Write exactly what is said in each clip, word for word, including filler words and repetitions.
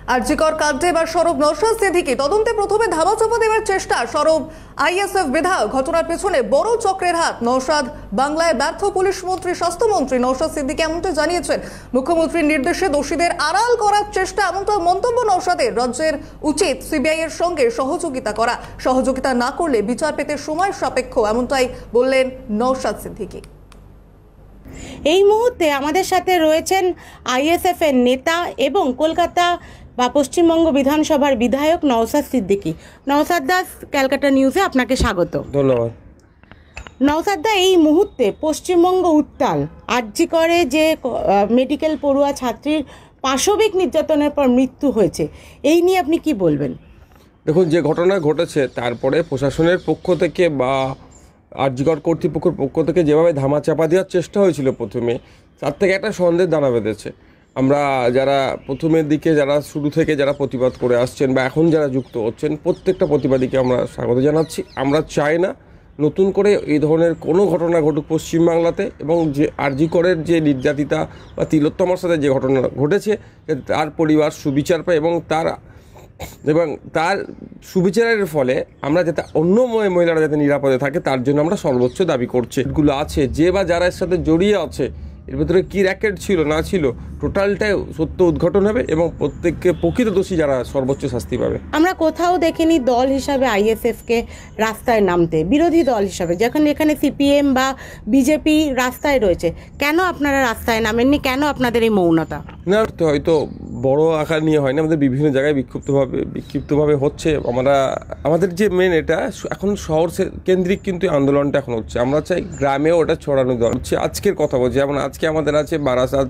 আরজিকর কাণ্ডে এবার সরব নওশাদ সিদ্দিকী তদন্তে প্রথমে ধামাচাপা দেওয়ার চেষ্টা। সরব আইএসএফ বিধায়ক, ঘটনার পেছনে বড় চক্রের হাত নওশাদ। বাংলায় ব্যর্থ পুলিশ মন্ত্রী, স্বাস্থ্যমন্ত্রী নওশাদ সিদ্দিকী এমনটা জানিয়েছেন। মুখ্যমন্ত্রীর নির্দেশে দোষীদের আড়াল করার চেষ্টা, এমনটা মন্তব্য নওশাদের। রাজ্যের উচিত সিবিআই এর সঙ্গে সহযোগিতা করা, সহযোগিতা না করলে বিচার পেতে সময় সাপেক্ষ, এমনটাই বললেন নওশাদ সিদ্দিকী। এই মুহূর্তে আমাদের সাথে রয়েছেন আইএসএফ এর নেতা এবং কলকাতা বা পশ্চিমবঙ্গ বিধানসভার বিধায়ক নওশাদ সিদ্দিকী। নওশাদ দাস, ক্যালকাটা নিউজে আপনাকে স্বাগত। ধন্যবাদ। নওশাদ দা, এই মুহূর্তে পশ্চিমবঙ্গ উত্তাল। আরজি করে যে মেডিকেল পড়ুয়া ছাত্রীর পাশবিক নির্যাতনের পর মৃত্যু হয়েছে, এই নিয়ে আপনি কি বলবেন? দেখুন, যে ঘটনা ঘটেছে তারপরে প্রশাসনের পক্ষ থেকে বা আরজিকর কর্তৃপক্ষের পক্ষ থেকে যেভাবে ধামাচাপা দেওয়ার চেষ্টা হয়েছিল প্রথমে, তার থেকে একটা সন্দেহের দানা বেঁধেছে। আমরা যারা প্রথমের দিকে যারা শুরু থেকে যারা প্রতিবাদ করে আসছেন বা এখন যারা যুক্ত হচ্ছেন, প্রত্যেকটা প্রতিবাদীকে আমরা স্বাগত জানাচ্ছি। আমরা চাই না নতুন করে এই ধরনের কোনো ঘটনা ঘটুক পশ্চিমবাংলাতে, এবং যে আরজিকরের যে নির্যাতিতা বা তিলোত্তমার সাথে যে ঘটনা ঘটেছে তার পরিবার সুবিচার পায়, এবং তার এবং তার সুবিচারের ফলে আমরা যাতে অন্য মহিলারা যাতে নিরাপদে থাকে তার জন্য আমরা সর্বোচ্চ দাবি করছি। এগুলো আছে যে বা যারা এর সাথে জড়িয়ে আছে, এর ভেতরে কী র্যাকেট ছিল না ছিল, টোটালটাই সত্য উদ্ঘাটন হবে এবং প্রত্যেককে প্রকৃত দোষী যারা সর্বোচ্চ শাস্তি পাবে। আমরা কোথাও দেখিনি দল হিসাবে আইএসএফকে রাস্তায় নামতে, বিরোধী দল হিসাবে, যখন এখানে সিপিএম বা বিজেপি রাস্তায় রয়েছে, কেন আপনারা রাস্তায় নামেননি? কেন আপনাদের এই মৌনতা? না, হয়তো বড় আকার নিয়ে হয় না, আমাদের বিভিন্ন জায়গায় বিক্ষিপ্তভাবে বিক্ষিপ্তভাবে হচ্ছে। আমরা আমাদের যে মেন এটা এখন শহর কেন্দ্রিক কিন্তু আন্দোলনটা এখন হচ্ছে। আমরা চাই গ্রামেও ওটা ছড়ানো দরকার হচ্ছে। আজকের কথা বলছি, যেমন আজকে আমাদের আছে বারাসাত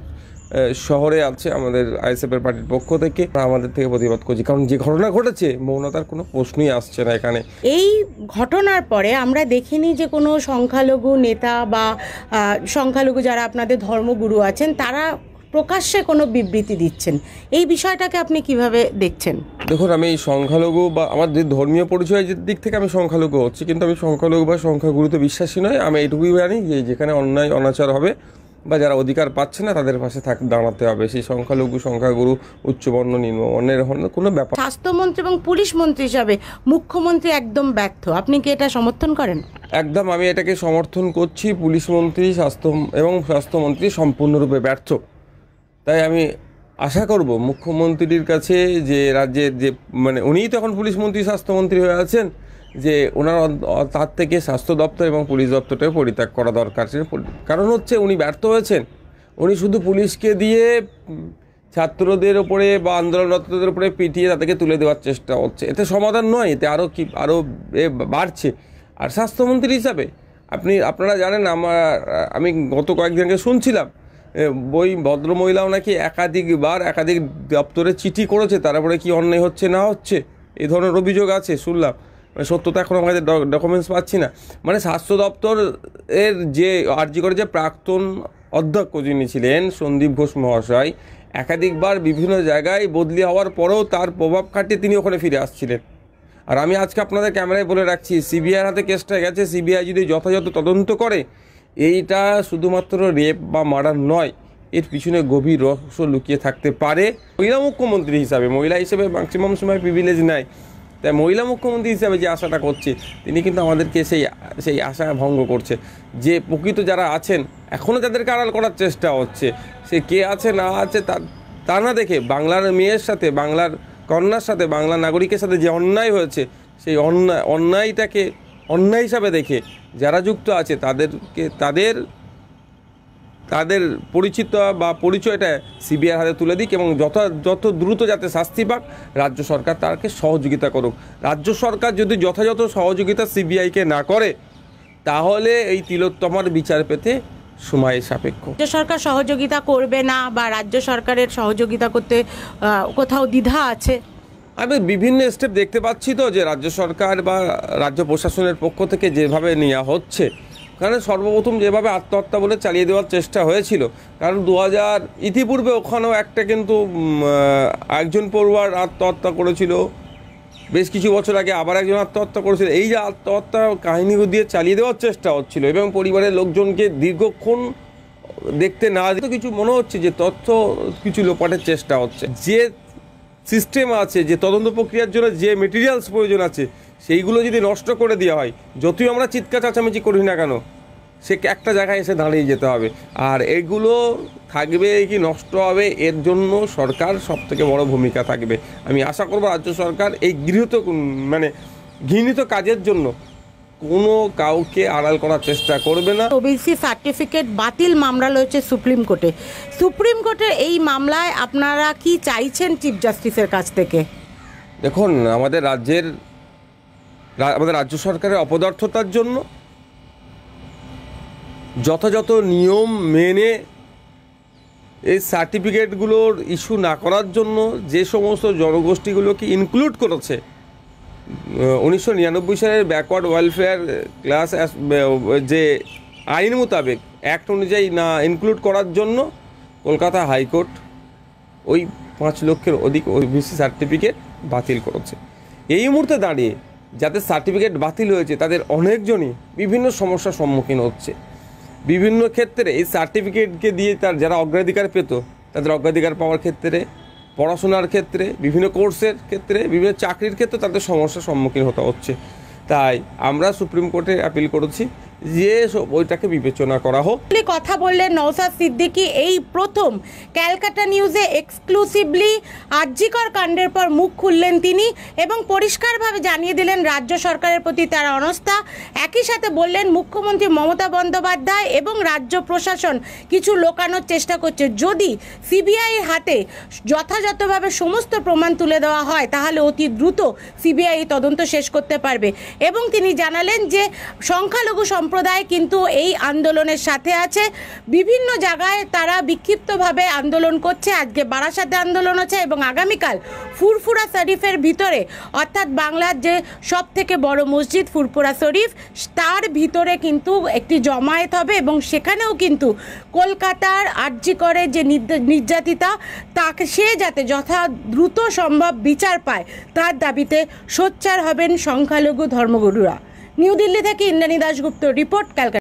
শহরে আছে আমাদের আইএসএফ এর পার্টির পক্ষ থেকে, আমাদের থেকে প্রতিবাদ করছি, কারণ যে ঘটনা ঘটেছে মৌনতার কোনো প্রশ্নই আসছে না এখানে। এই ঘটনার পরে আমরা দেখিনি যে কোনো সংখ্যালঘু নেতা বা সংখ্যালঘু যারা আপনাদের ধর্মগুরু আছেন তারা প্রকাশ্যে কোনো বিবৃতি দিচ্ছেন। এই বিষয়টাকে আপনি কিভাবে দেখছেন? দেখুন, আমি সংখ্যালঘু বা আমার যে ধর্মীয় পরিচয়ের দিক থেকে আমি সংখ্যালঘু হচ্ছি, কিন্তু আমি সংখ্যালঘু বা সংখ্যাগুরুতে বিশ্বাসী নয়। আমি এটুকুই জানি যে যেখানে অন্যায় অনাচার হবে বা যারা অধিকার পাচ্ছে না তাদের পাশে থাক দাঁড়াতে হবে। সেই সংখ্যালঘু সংখ্যাগুরু উচ্চবর্ণ নিম্নবর্ণের কোনো ব্যাপার। স্বাস্থ্যমন্ত্রী এবং পুলিশ মন্ত্রী হিসাবে মুখ্যমন্ত্রী একদম ব্যর্থ, আপনি কি এটা সমর্থন করেন? একদম, আমি এটাকে সমর্থন করছি। পুলিশ মন্ত্রী স্বাস্থ্য এবং স্বাস্থ্যমন্ত্রী সম্পূর্ণরূপে ব্যর্থ। তাই আমি আশা করব মুখ্যমন্ত্রীর কাছে যে রাজ্যের যে মানে উনিই তো এখন পুলিশ মন্ত্রী স্বাস্থ্যমন্ত্রী হয়ে আছেন, যে ওনার তার থেকে স্বাস্থ্য দপ্তর এবং পুলিশ দপ্তরটাও পরিত্যাগ করা দরকার। কারণ হচ্ছে উনি ব্যর্থ হয়েছেন। উনি শুধু পুলিশকে দিয়ে ছাত্রদের ওপরে বা আন্দোলনরতদের উপরে পিটিয়ে তাদেরকে তুলে দেওয়ার চেষ্টা হচ্ছে। এতে সমাধান নয়, এতে আরও কি আরও এ বাড়ছে। আর স্বাস্থ্যমন্ত্রী হিসাবে আপনি আপনারা জানেন, আমার আমি গত কয়েকদিনকে শুনছিলাম বই ভদ্রমহিলাও নাকি একাধিকবার একাধিক দপ্তরে চিঠি করেছে, তারপরে কি অন্যায় হচ্ছে না হচ্ছে এই ধরনের অভিযোগ আছে শুনলাম। মানে সত্যতা এখন আমাদের ডকুমেন্টস পাচ্ছি না। মানে স্বাস্থ্য দপ্তর এর যে আরজি করে যে প্রাক্তন অধ্যক্ষ যিনি ছিলেন সন্দীপ ঘোষ মহাশয়, একাধিকবার বিভিন্ন জায়গায় বদলি হওয়ার পরেও তার প্রভাব খাটিয়ে তিনি ওখানে ফিরে আসছিলেন। আর আমি আজকে আপনাদের ক্যামেরায় বলে রাখছি, সিবিআইয়ের হাতে কেসটা গেছে। সিবিআই যদি যথাযথ তদন্ত করে, এইটা শুধুমাত্র রেপ বা মার্ডার নয়, এর পিছনে গভীর রহস্য লুকিয়ে থাকতে পারে। মহিলা মুখ্যমন্ত্রী হিসাবে, মহিলা হিসেবে ম্যাক্সিমাম সময় প্রিভিলেজ নেয়, তাই মহিলা মুখ্যমন্ত্রী হিসাবে যে আশাটা করছে তিনি কিন্তু আমাদেরকে সেই সেই আশা ভঙ্গ করছে। যে প্রকৃত যারা আছেন এখনও যাদেরকে আড়াল করার চেষ্টা হচ্ছে, সে কে আছে না আছে তা তা না দেখে বাংলার মেয়ের সাথে, বাংলার কন্যার সাথে, বাংলার নাগরিকের সাথে যে অন্যায় হয়েছে, সেই অন্যায় অন্যায়টাকে অন্যায় হিসাবে দেখে যারা যুক্ত আছে তাদেরকে তাদের তাদের পরিচিত বা পরিচয়টা সিবিআইয়ের হাতে তুলে দিক, এবং যত যত দ্রুত যাতে শাস্তি পাক রাজ্য সরকার তাকে সহযোগিতা করুক। রাজ্য সরকার যদি যথাযথ সহযোগিতা সিবিআইকে না করে, তাহলে এই তিলোত্তমার বিচার পেতে সময় সাপেক্ষ। রাজ্য সরকার সহযোগিতা করবে না বা রাজ্য সরকারের সহযোগিতা করতে কোথাও দ্বিধা আছে? আমি বিভিন্ন স্টেপ দেখতে পাচ্ছি তো, যে রাজ্য সরকার বা রাজ্য প্রশাসনের পক্ষ থেকে যেভাবে নেওয়া হচ্ছে, কারণ সর্বপ্রথম যেভাবে আত্মহত্যা বলে চালিয়ে দেওয়ার চেষ্টা হয়েছিল, কারণ দু হাজার ইতিপূর্বে ওখানেও একটা কিন্তু একজন পড়ুয়ার আত্মহত্যা করেছিল, বেশ কিছু বছর আগে আবার একজন আত্মহত্যা করেছিল। এই যে আত্মহত্যা কাহিনীগুলো দিয়ে চালিয়ে দেওয়ার চেষ্টা হচ্ছিল এবং পরিবারের লোকজনকে দীর্ঘক্ষণ দেখতে না যেত, কিছু মনে হচ্ছে যে তথ্য কিছু লোপাটের চেষ্টা হচ্ছে। যে সিস্টেম আছে, যে তদন্ত প্রক্রিয়ার জন্য যে মেটেরিয়ালস প্রয়োজন আছে, সেইগুলো যদি নষ্ট করে দেওয়া হয়, যতই আমরা চিৎকার চাচামেচি করি না কেন, সে একটা জায়গায় এসে দাঁড়িয়ে যেতে হবে। আর এগুলো থাকবে কি নষ্ট হবে, এর জন্য সরকার সব থেকে বড় ভূমিকা থাকবে। আমি আশা করব রাজ্য সরকার এই গৃহীত মানে ঘৃণিত কাজের জন্য কোনো কাউকে আড়াল করার চেষ্টা করবে না। ওবিসি সার্টিফিকেট বাতিল মামলা রয়েছে সুপ্রিম কোর্টে। সুপ্রিম কোর্টের এই মামলায় আপনারা কি চাইছেন চিফ জাস্টিসের কাছ থেকে? দেখুন, আমাদের রাজ্যের আমাদের রাজ্য সরকারের অপদার্থতার জন্য, যথাযথ নিয়ম মেনে এই সার্টিফিকেটগুলোর ইস্যু না করার জন্য যে সমস্ত জনগোষ্ঠীগুলোকে ইনক্লুড করেছে উনিশশো নিরানব্বই সালের ব্যাকওয়ার্ড ওয়েলফেয়ার ক্লাস যে আইন মোতাবেক অ্যাক্ট অনুযায়ী না ইনক্লুড করার জন্য কলকাতা হাইকোর্ট ওই পাঁচ লক্ষের অধিক ওবিসি সার্টিফিকেট বাতিল করেছে। এই মুহূর্তে দাঁড়িয়ে যাদের সার্টিফিকেট বাতিল হয়েছে তাদের অনেকজনই বিভিন্ন সমস্যার সম্মুখীন হচ্ছে। বিভিন্ন ক্ষেত্রে এই সার্টিফিকেটকে দিয়ে তার যারা অগ্রাধিকার পেত, তাদের অগ্রাধিকার পাওয়ার ক্ষেত্রে, পড়াশোনার ক্ষেত্রে, বিভিন্ন কোর্সের ক্ষেত্রে, বিভিন্ন চাকরির ক্ষেত্রে তাদের সমস্যার সম্মুখীন হতে হচ্ছে। তাই আমরা সুপ্রিম কোর্টে অ্যাপিল করেছি যে ওইটাকে বিবেচনা করা হোক। কথা বললেন নওশাদ সিদ্দিকী। এই প্রথম ক্যালকাটা নিউজে এক্সক্লুসিভলি আরজিকর কাণ্ডের পর মুখ খুললেন তিনি এবং পরিষ্কারভাবে জানিয়ে দিলেন রাজ্য সরকারের প্রতি তার অনাস্থা। একই সাথে বললেন মুখ্যমন্ত্রী মমতা বন্দ্যোপাধ্যায় এবং রাজ্য প্রশাসন কিছু লোকানোর চেষ্টা করছে। যদি সিবিআইয়ের হাতে যথাযথভাবে সমস্ত প্রমাণ তুলে দেওয়া হয় তাহলে অতি দ্রুত সিবিআই তদন্ত শেষ করতে পারবে। এবং তিনি জানালেন যে সংখ্যালঘু সম্প্রদায় কিন্তু এই আন্দোলনের সাথে আছে। বিভিন্ন জায়গায় তারা বিক্ষিপ্তভাবে আন্দোলন করছে। আজকে বারাসাতে আন্দোলন হচ্ছে এবং আগামীকাল ফুরফুরা শরীফের ভিতরে, অর্থাৎ বাংলার যে সব থেকে বড় মসজিদ ফুরফুরা শরীফ, তার ভিতরে কিন্তু একটি জমায়েত হবে এবং সেখানেও কিন্তু কলকাতার আরজিকরের যে নির্যাতিতা তাকে সে যাতে যথা দ্রুত সম্ভব বিচার পায় তার দাবিতে সোচ্চার হবেন সংখ্যালঘু ধর্মগুরুরা। নিউ দিল্লি থেকে ইন্দ্রাণী দাশগুপ্ত রিপোর্ট, ক্যালকাটা।